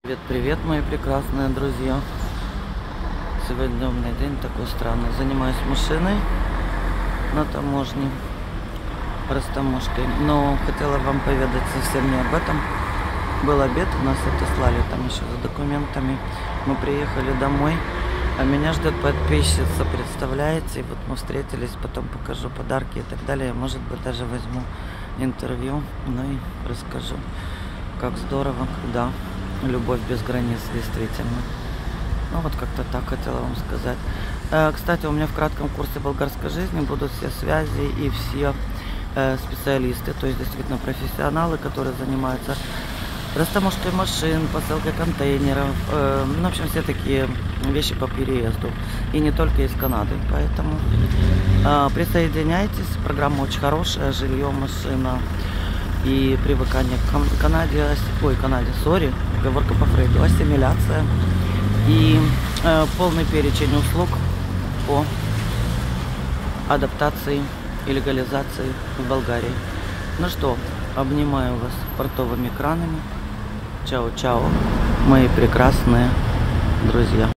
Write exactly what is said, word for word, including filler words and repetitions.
Привет, привет, мои прекрасные друзья. Сегодня у меня день такой странный. Занимаюсь машиной на таможне, растаможкой. Но хотела вам поведать совсем не об этом. Был обед, нас отослали там еще за документами. Мы приехали домой, а меня ждет подписчица, представляете? И вот мы встретились, потом покажу подарки и так далее. Может быть, даже возьму интервью, ну и расскажу, как здорово, когда любовь без границ, действительно. Ну вот как-то так хотела вам сказать. Э, кстати, у меня в кратком курсе болгарской жизни будут все связи и все э, специалисты, то есть действительно профессионалы, которые занимаются растаможкой машин, посылкой контейнеров, э, ну, в общем, все такие вещи по переезду. И не только из Канады. Поэтому э, присоединяйтесь. Программа очень хорошая. Жилье, машина и привыкание к Канаде. Ой, Канаде, сори. Оговорка по Фрейду. Ассимиляция. И э, полный перечень услуг по адаптации и легализации в Болгарии. Ну что, обнимаю вас портовыми кранами. Чао-чао, мои прекрасные друзья.